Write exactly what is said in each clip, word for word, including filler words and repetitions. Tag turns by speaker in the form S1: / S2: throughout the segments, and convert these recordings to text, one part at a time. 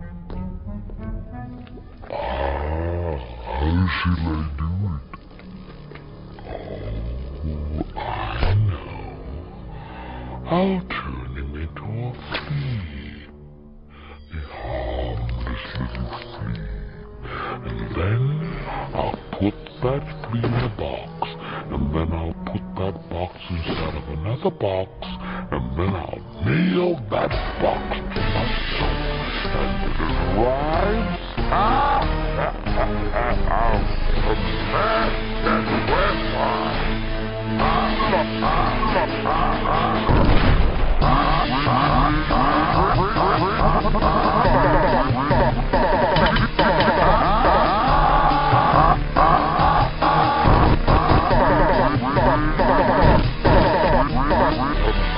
S1: Ah, how shall I do it? Oh, I know. I'll turn him into a flea. A harmless little flea. And then I'll put that flea in a box. And then I'll put that box inside of another box. And then I'll nail that box to myself. And when it arrives, ah, I'll smash that weapon. Ah,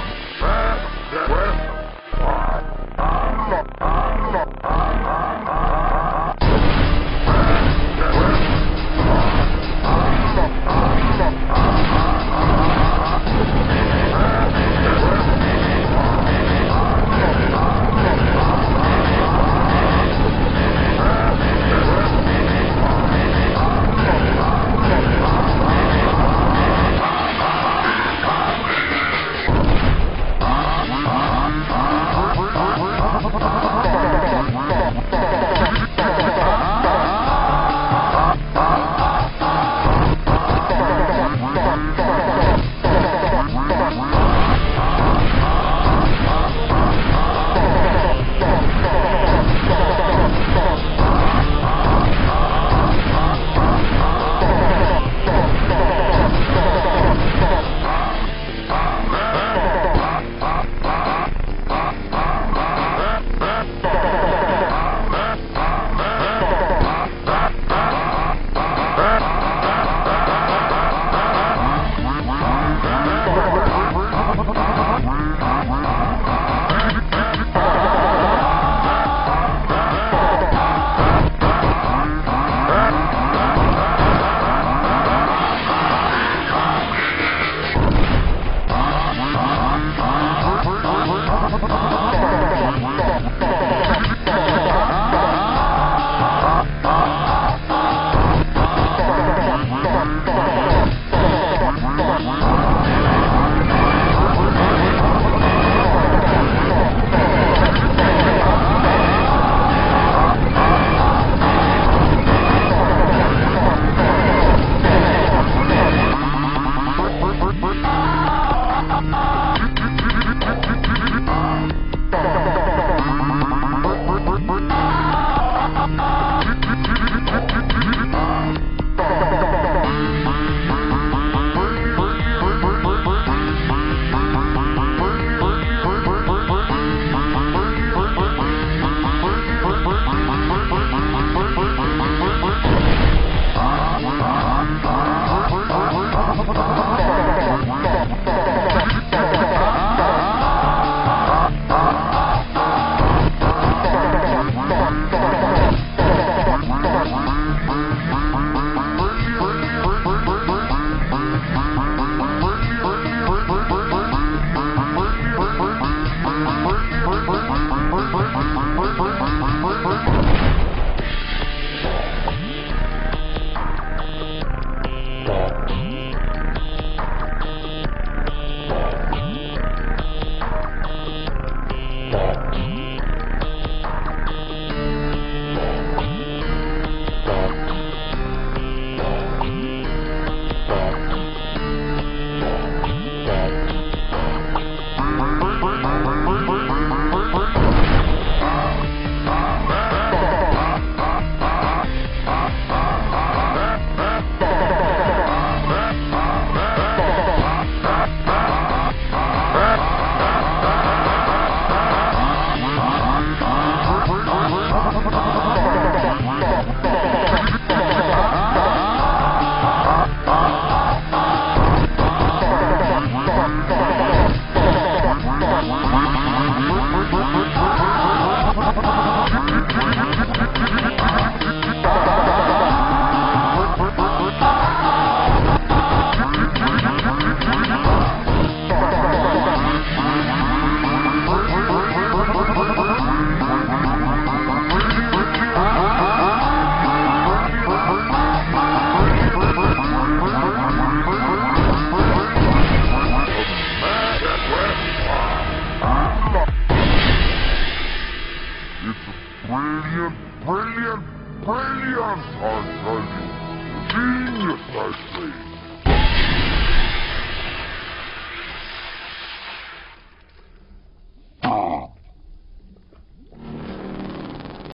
S1: It's brilliant, brilliant, brilliant, I tell you. Genius, I say.